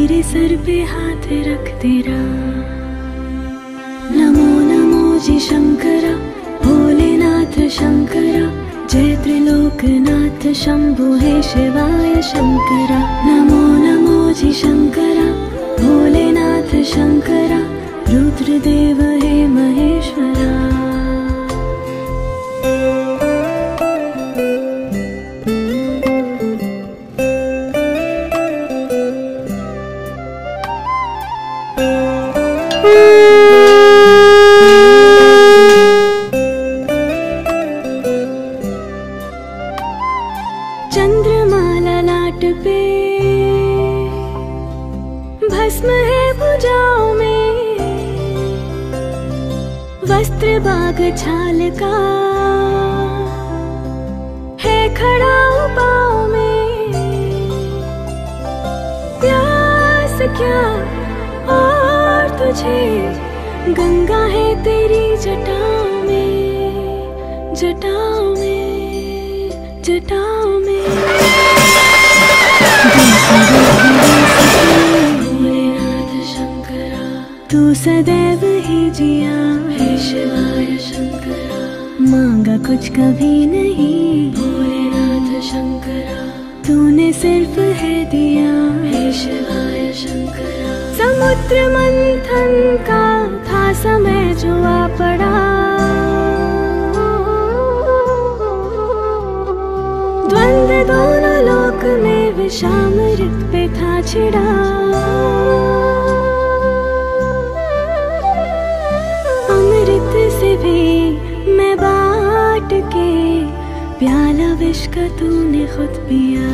मेरे सर पे हाथ रख तेरा। नमो नमो जी शंकरा, भोलेनाथ शंकरा, जय त्रिलोकनाथ शंभो हे शिवाय शंकरा। नमो नमो जी शंकरा, भोलेनाथ शंकरा, रुद्रदेव हे महेश्वरा। चंद्रमाला लाट पे, भस्म है भुजाओं में, वस्त्र बाग छाल का है खड़ा पाँव में। प्यास क्या और तुझे, गंगा है तेरी जटाओं में, जटाओं में, जटाओं में। भोलेनाथ शंकरा, तू सदैव ही जिया हे शिवाय शंकरा। मांगा कुछ कभी नहीं भोलेनाथ शंकरा, तूने सिर्फ है दिया हे शिवाय शंकरा। समुद्र मंथन का था समय जो आ पड़ा, द्वंद्व दोनों लोक में विषामृत पे था छिड़ा। अमृत से भी मैं बांट के, प्याला विष का तूने खुद पिया।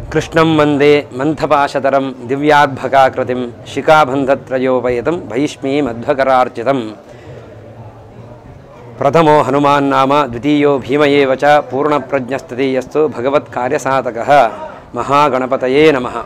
कृष्णं वंदे मंथपाशतरं दिव्यार्भकाकृतिं शिखाबन्धत्रयोपयतं भैष्मीमध्वकरार्चितं प्रथमो हनुमान् नाम द्वितीयो भीम एव च पूर्णप्रज्ञस्तृतीयस्तु भगवत्कार्यसाधकः महागणपतये नमः।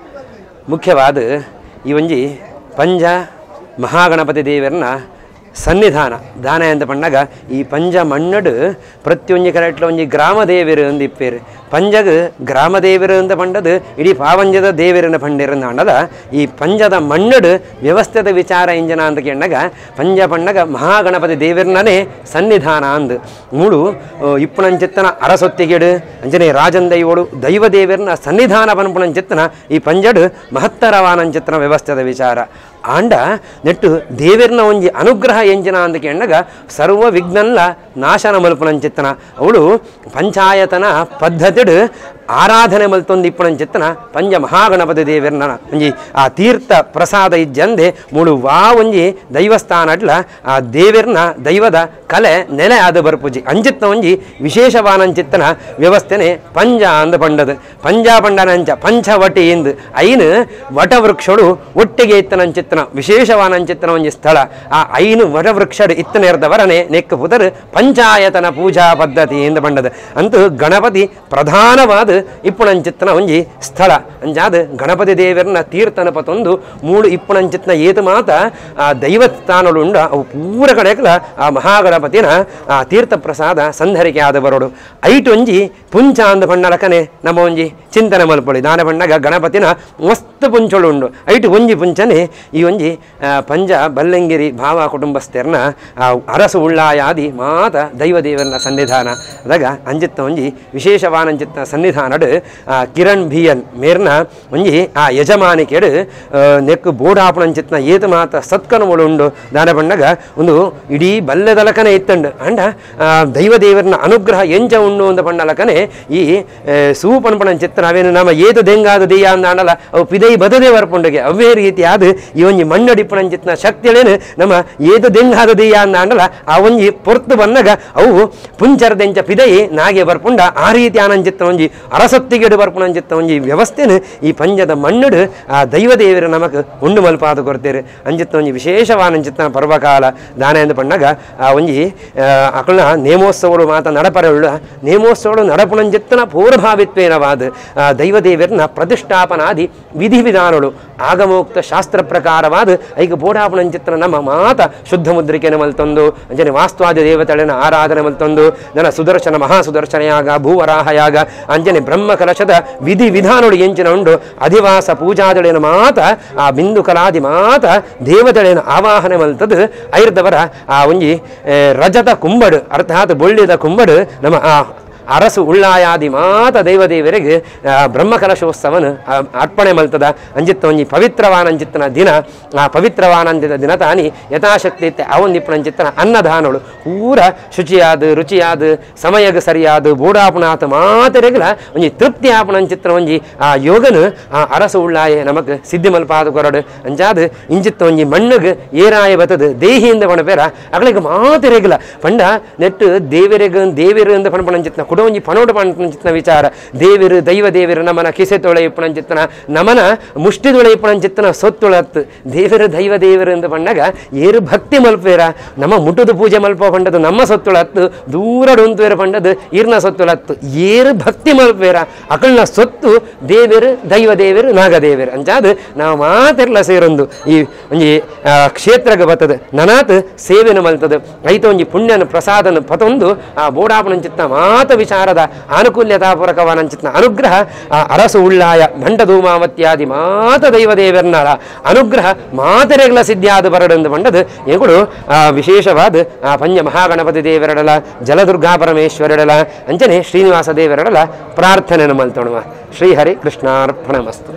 मुख्यवाद ಈ ಒಂಜಿ ಪಂಜ ಮಹಾಗಣಪತಿ ದೇವರನ್ನ ಸನ್ನಿಧಾನ ದಾನ ಅಂತ ಪಂಡಾಗ ಈ ಪಂಜ ಮಣ್ಣಡು ಪ್ರತಿಯೊಂದು ಕರೆಟ್ಲ ಒಂಜಿ ಗ್ರಾಮ ದೇವರು ಅಂದು ಇಪ್ಪೇರು ಪಂಜಗ ಗ್ರಾಮ ದೇವರು ಅಂತ ಪಂಡದು ಇಡೀ ಪಾವಂಜದ ದೇವರನ್ನ ಪಂಡಿರನ್ನ ಅಂಡದ ಈ ಪಂಜದ ಮಣ್ಣಡು ವ್ಯವಸ್ಥೆದ ವಿಚಾರ ಇಂಜನ ಅಂತ ಕೇಂಡಾಗ ಪಂಜ ಪಂಡಗ ಮಹಾಗಣಪತಿ ದೇವರನ್ನೇ ಸನ್ನಿಧಾನ ಅಂದು ಮೂಡು ಇಪ್ಪುಣಂಚಿತ್ತನ ಅರಸೊತ್ತಿಗೆಡು ಅಂಜನೆ ರಾಜಂದೈವೋಡು ದೈವ ದೇವರನ್ನ ಸನ್ನಿಧಾನ ಪನ್ಪುಣಂಚಿತ್ತನ ಈ ಪಂಜಡು ಮಹತ್ತರವಾನಂಚಿತ್ತನ ವ್ಯವಸ್ಥೆದ ವಿಚಾರ ಆಂಡ ನೆಟ್ಟು ದೇವರನ ಒಂಜಿ ಅನುಗ್ರಹ ಎಂಜನ ಅಂತ ಕೇಂಡಾಗ ಸರ್ವ ವಿಘ್ನಲ್ಲ ನಾಶನ ಮಲ್ಪುಣಂಚಿತ್ತನ ಅವಳು ಪಂಚಾಯತನ ಪದ್ಧತಿಡು ಆರಾಧನೆ ಮಲ್ತೊಂದು ಇಪ್ಪುಣಂಚಿತ್ತನ ಪಂಜ ಮಹಾಗಣಪತಿ ದೇವರನ ಒಂಜಿ ಆ ತೀರ್ಥ ಪ್ರಸಾದ ಇಜ್ಜಂದೆ ಮೂಡು ವಾ ಒಂಜಿ ದೈವಸ್ಥಾನ ಅಟ್ಲ ಆ ದೇವರನ ದೈವದ ಕಲೆ ನೆಲೆ ಆದ ಬರ್ಪುಜಿ ಅಂಚಿತ್ತ ಒಂಜಿ ವಿಶೇಷವಾನಂಚಿತ್ತನ ವ್ಯವಸ್ಥೆನೆ ಪಂಜ ಅಂದ ಪಂಡದು ಪಂಜ ಪಂಡನಂಚ ಪಂಚವಟಿ ಎಂದು ಐನು ವಟವೃಕ್ಷಡು ಒಟ್ಟಿಗೆ ಇತ್ತನಂಚಿತ್ತನ ವಿಶೇಷವಾನಂಚಿತ್ತನ ಒಂಜಿ ಸ್ಥಳ ಆ ಐನು ವಟವೃಕ್ಷಡು ಇತ್ತನೇರ್ದವರನೆ ನೆಕ್ಕ ಪುದರ್ ಪಂಚಾಯತನ ಪೂಜಾ ಪದ್ಧತಿ ಎಂದು ಪಂಡದು ಅಂತೂ ಗಣಪತಿ ಪ್ರಧಾನವಾದ ಇಪ್ಪುಣಂಚಿತ್ತನ ಒಂಜಿ ಸ್ಥಳ ಅಂಜಾದ ಗಣಪತಿ ದೇವರನ್ನ ತೀರ್ಥನ ಪತೊಂದು ಮೂಡು ಇಪ್ಪುಣಂಚಿತ್ತನ ಏತು ಮಾತ ಆ ದೈವಸ್ಥಾನಡುಂಡ ಅವು ಪೂರ ಕಡೆಕಲ ಆ ಮಹಾಗಣಪತಿನ ಆ ತೀರ್ಥ ಪ್ರಸಾದ ಸಂಧರಿಕೆ ಆದ ಬರೋಡು ಐಟು ಒಂಜಿ ಪುಂಚ ಅಂದ ಪಣ್ಣಲಕನೆ ನಮ್ಮ ಒಂಜಿ ಚಿಂತನೆ ಮಲ್ಪೊಳಿ ದಾನ ಪಣ್ಣಗ ಗಣಪತಿನ ಮಸ್ತ್ ಪುಂಚೊಳು ಉಂಡು ಐಟು ಒಂಜಿ ಪುಂಚನೆ ಈ ಒಂಜಿ ಪಂಜ ಬಲ್ಲಂಗಿರಿ ಭಾವ ಕುಟುಂಬಸ್ಥರ್ನ ಅರಸು ಉಳ್ಳಾಯಾದಿ ಮಾತ ದೈವ ದೇವರನ್ನ ಸನ್ನಿಧಾನ ಅದಾಗ ಅಂಜಿತ್ತ ಒಂಜಿ ವಿಶೇಷವಾನಂಚಿತ್ತ ಸನ್ನಿಧಾನಡು ಕಿರಣ್ ಬಿಯನ್ ಮೇರ್ನ ಒಂಜಿ ಆ ಯಜಮಾನಿ ಕೆಡು ನೆಕ್ಕು ಬೋಡಾಪುಣಂಚಿತ್ನ ಏತು ಮಾತ ಸತ್ಕನುಗಳು ಉಂಡು ದಾನ ಪಂಡಗ ಒಂದು ಇಡೀ ಬಲ್ಲೆದಲಕನೆ ಇತ್ತಂಡು ಅಂಡ ದೈವ ದೇವರನ ಅನುಗ್ರಹ ಎಂಚ ಉಂಡು ಅಂತ ಪಂಡಲಕನೆ ಈ ಸೂಪನ್ಪಣಂಚಿತ್ತ ನಾವೇನು ನಮ್ಮ ಏತು ದೆಂಗಾದ ದೆಯ್ಯ ಅಂದ ಅಂಡಲ ಅವು ಪಿದೈ ಬದದೆ ಬರ್ಪುಂಡಗೆ ಅವೇ ರೀತಿ ಆದ ಈ ಒಂಜಿ ಮಣ್ಣಡಿಪ್ಪಣಂಚಿತ್ನ ಶಕ್ತಿಗಳೇನು ನಮ್ಮ ಏತು ದೆಂಗಾದ ದೆಯ್ಯ ಅಂದ ಅಂಡಲ ಆ ಒಂಜಿ ಪೊರ್ತು ಬಂದಾಗ ಅವು ಪುಂಚರದೆಂಚ ಪಿದೈ ನಾಗೆ ಬರ್ಪುಂಡ ಆ ರೀತಿ ಆನಂಚಿತ್ತ ಒಂಜಿ ಅರಸೊತ್ತಿಗೆಡು ಬರ್ಪುಣಂಚಿತ್ತ ಒಂಜಿ ವ್ಯವಸ್ಥೆನು ಈ ಪಂಜದ ಮಣ್ಣುಡು ಆ ದೈವ ದೇವರು ನಮಕ್ ಉಂಡು ಮಲ್ಪಾದ ಕೊಡ್ತೇರು ಅಂಚಿತ್ತ ಒಂಜಿ ವಿಶೇಷವಾನಂಚಿತ್ತ ಪರ್ವಕಾಲ ದಾನ ಎಂದು ಪಣ್ಣಾಗ ಆ ಒಂಜಿ ಅಕಲ್ನ ನೇಮೋತ್ಸವಗಳು ಮಾತ ನಡಪರವುಳ್ಳ ನೇಮೋತ್ಸವಗಳು ನಡಪುಣಂಚಿತ್ತನ ಪೂರ್ವಭಾವಿತ್ವೇನವಾದ ದೈವ ದೇವರನ್ನ ಪ್ರತಿಷ್ಠಾಪನಾದಿ ವಿಧಿವಿಧಾನಗಳು ಆಗಮೋಕ್ತ ಶಾಸ್ತ್ರ ಪ್ರಕಾರವಾದ ಐಕ ಬೋಡಾಪುಣಂಚಿತ್ತನ ನಮ್ಮ ಮಾತ ಶುದ್ಧ ಮುದ್ರಿಕೆನ ಮಲ್ತೊಂದು ಅಂಜನೆ ವಾಸ್ತವಾದಿ ದೇವತೆಗಳನ್ನ ಆರಾಧನೆ ಮಲ್ತೊಂದು ನನ್ನ ಸುದರ್ಶನ ಮಹಾಸುದರ್ಶನಯಾಗ ಭೂವರಾಹಯಾಗ ಅಂಜನೆ ಬ್ರಹ್ಮ ಕಲಶದ ವಿಧಿ ವಿಧಾನಗಳು ಎಂಚಿನ ಉಂಡು ಅಧಿವಾಸ ಪೂಜಾದಳೇನ ಮಾತ ಆ ಬಿಂದು ಕಲಾದಿ ಮಾತ ದೇವತೆಗಳೇನ ಆವಾಹನೆ ಮಲ್ತದು ಐರ್ದವರ ಆ ಒಂಜಿ ರಜತ ಕುಂಬಡು ಅರ್ಥಾತ್ ಬೊಳ್ಳಿದ ಕುಂಬಡು ನಮ್ಮ ಆ ಅರಸು ಉಳ್ಳಾಯಾದಿ ಮಾತ ದೈವದೇವರಿಗೆ ಬ್ರಹ್ಮಕಲಶೋತ್ಸವನ ಅರ್ಪಣೆ ಮಲ್ತದ ಅಂಜಿತ್ತ ಒಂಜಿ ಪವಿತ್ರವಾನಂಚಿತ್ತನ ದಿನ ಆ ಪವಿತ್ರವಾನಂದಿದ ದಿನ ತಾನಿ ಯಥಾಶಕ್ತಿ ಇತ್ತೆ ಅವೊಂದಿಪ್ಪನಂಚಿತ್ತನ ಅನ್ನದಾನಗಳು ಪೂರ ಶುಚಿಯಾದ ರುಚಿಯಾದ ಸಮಯಗ ಸರಿಯಾದ ಬೋಡಾಪುಣಾತ ಮಾತರೆಗಲ ಒಂಜಿ ತೃಪ್ತಿ ಆಪುಣಂಚಿತ್ತನ ಒಂಜಿ ಆ ಯೋಗನು ಆ ಅರಸು ಉಳ್ಳಾಯ ನಮಕ್ ಸಿದ್ಧಿ ಮಲ್ಪಾದ ಕೊರಡು ಅಂಜಾದ ಇಂಚಿತ್ತ ಒಂಜಿ ಮಣ್ಣಗೆ ಏರಾಯ ಬತ್ತದ ದೇಹಿಯಿಂದ ಪಣಪೇರ ಅಗಳಿಗೆ ಮಾತರೆಗಲ ಪಂಡ ನೆಟ್ಟು ದೇವರಿಗೆ ಅಂತ ಪಣಪಣಂಚಿತ್ತನ ಕುಡೊಂಜಿ ಪನೋಡು ಪಣಂಚಿತ್ತನ ವಿಚಾರ ದೇವರು ದೈವ ದೇವರು ನಮನ ಕಿಸೆ ತೊಳೆ ಇಪ್ಪಣಂಚಿತ್ತನ ನಮನ ಮುಷ್ಟಿ ತೊಳೆ ಇಪ್ಪಣಂಚಿತ್ತನ ಸೊತ್ತುಳತ್ತು ದೇವರು ದೈವ ದೇವರು ಎಂದು ಪಂಡಾಗ ಏರು ಭಕ್ತಿ ಮಲ್ಪೇರ ನಮ್ಮ ಮುಟ್ಟುದು ಪೂಜೆ ಮಲ್ಪ ಪಂಡದು ನಮ್ಮ ಸೊತ್ತುಳತ್ತು ದೂರಡುಂತುವೇರ ಪಂಡದು ಈರ್ನ ಸೊತ್ತುಳತ್ತು ಏರು ಭಕ್ತಿ ಮಲ್ಪೇರ ಅಕಲ್ನ ಸೊತ್ತು ದೇವರು ದೈವ ದೇವರು ನಾಗದೇವರು ಅಂಚಾದ ನಾವು ಮಾತೆರ್ಲ ಸೇರೊಂದು ಈ ಒಂಜಿ ಕ್ಷೇತ್ರಗ ಬರ್ತದೆ ನನಾತ್ ಸೇವೆನ ಮಲ್ತದ ಐತ ಒಂಜಿ ಪುಣ್ಯನ ಪ್ರಸಾದನ ಪತೊಂದು ಆ ಬೋಡಾಪಣಂಚಿತ್ತ ಮಾತ ವಿಚಾರದ ಆನುಕೂಲ್ಯತಾಪೂರ್ವಕವಾನಂಚಿತ್ನ ಅನುಗ್ರಹ ಆ ಅರಸು ಉಳ್ಳಾಯ ದಂಡಧೂಮಾವತ್ಯಾದಿ ಮಾತ ದೈವ ದೇವರನ್ನ ಅನುಗ್ರಹ ಮಾತರೆಗಳ ಸಿದ್ಧಿಯಾದ ಬರಡೆಂದು ಬಂಡದು ಎಗಳು ವಿಶೇಷವಾದ ಆ ಪಂಚ ಮಹಾಗಣಪತಿ ದೇವರಡಲ ಜಲದುರ್ಗಾ ಪರಮೇಶ್ವರಡಲ ಅಂಚನೆ ಶ್ರೀನಿವಾಸ ದೇವರಡಲ ಪ್ರಾರ್ಥನೆಯನ್ನು ಮಲ್ತೋಣುವ. ಶ್ರೀಹರಿ ಕೃಷ್ಣಾರ್ಪಣಮಸ್ತು.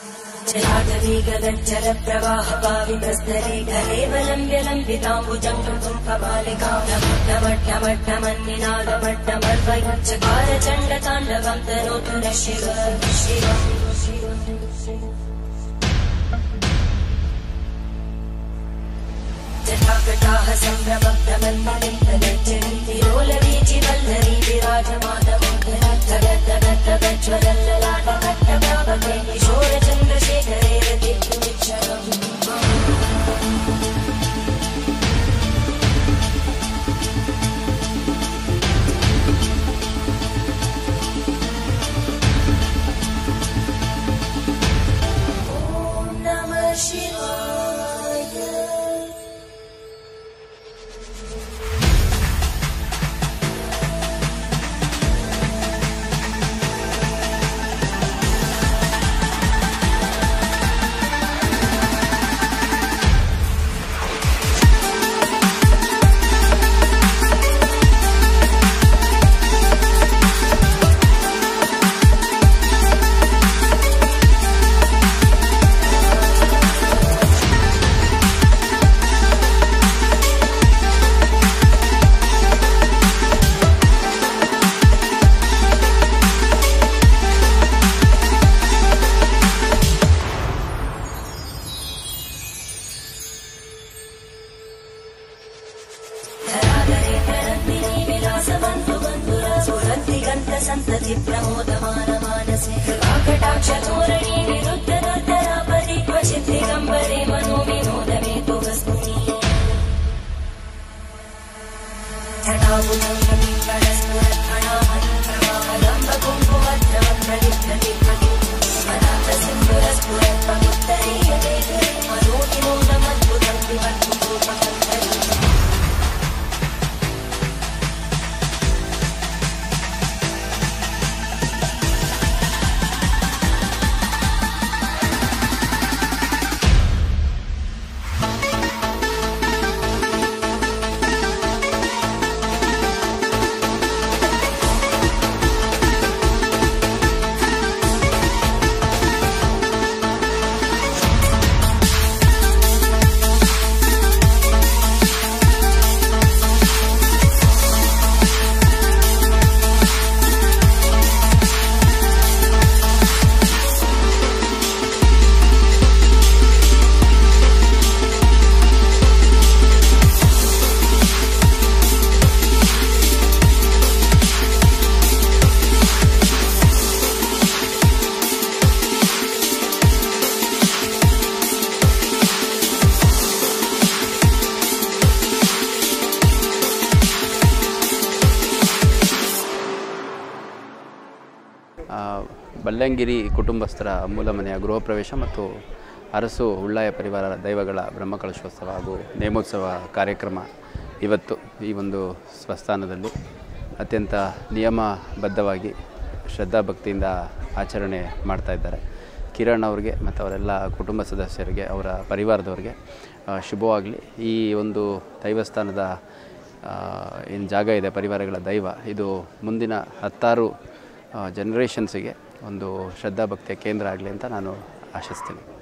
चलाटवीगदज्जल प्रवाह पावितस्तरे कलेवलम्ब्य लम्बिताम्बुजं कपालिकां नमट्टमट्टमन्निनादमट्टमर्वचकार चण्डताण्डवं तनोतु नः शिव जटाकटाः सम्भ्रमभ्रमन्मलिन्दगज्जरी तिरोलवीचि वल्लरी विराजमानमोदरज्ज्वलल्ललाटकट्ट रमाकान्ते किशोरचन्द्रशेखरे रतिर्विच्छरम् संतति प्रमोदमान मानसे कृपाकटाक्ष धोरणी विरुद्ध दुर्धरापरि क्वचित् दिगम्बरे मनो विनोदमे तु वस्तुनि जटाभुजं परस्फुरत्फणामणि प्रवाहलम्ब कुङ्कुमद्रवं प्रलिप्यते स्मरान्तसिन्दुरस्फुरत्पमुत्तरीयते मनो विनोदमद्भुतं विवर्धुतोपकर्तरि ಬಲ್ಲಂಗಿರಿ ಕುಟುಂಬಸ್ಥರ ಮೂಲ ಮನೆಯ ಗೃಹ ಪ್ರವೇಶ ಮತ್ತು ಅರಸು ಉಳ್ಳಾಯ ಪರಿವಾರ ದೈವಗಳ ಬ್ರಹ್ಮಕಲಶೋತ್ಸವ ಹಾಗೂ ನೇಮೋತ್ಸವ ಕಾರ್ಯಕ್ರಮ ಇವತ್ತು ಈ ಒಂದು ಸ್ವಸ್ಥಾನದಲ್ಲಿ ಅತ್ಯಂತ ನಿಯಮಬದ್ಧವಾಗಿ ಶ್ರದ್ಧಾಭಕ್ತಿಯಿಂದ ಆಚರಣೆ ಮಾಡ್ತಾ ಇದ್ದಾರೆ. ಕಿರಣ್ ಅವರಿಗೆ ಮತ್ತು ಅವರೆಲ್ಲ ಕುಟುಂಬ ಸದಸ್ಯರಿಗೆ ಅವರ ಪರಿವಾರದವರಿಗೆ ಶುಭವಾಗಲಿ. ಈ ಒಂದು ದೈವಸ್ಥಾನದ ಏನು ಜಾಗ ಇದೆ ಪರಿವಾರಗಳ ದೈವ, ಇದು ಮುಂದಿನ 10 ಜನರೇಷನ್ಸಿಗೆ ಒಂದು ಶ್ರದ್ಧಾಭಕ್ತಿಯ ಕೇಂದ್ರ ಆಗಲಿ ಅಂತ ನಾನು ಆಶಿಸ್ತೀನಿ.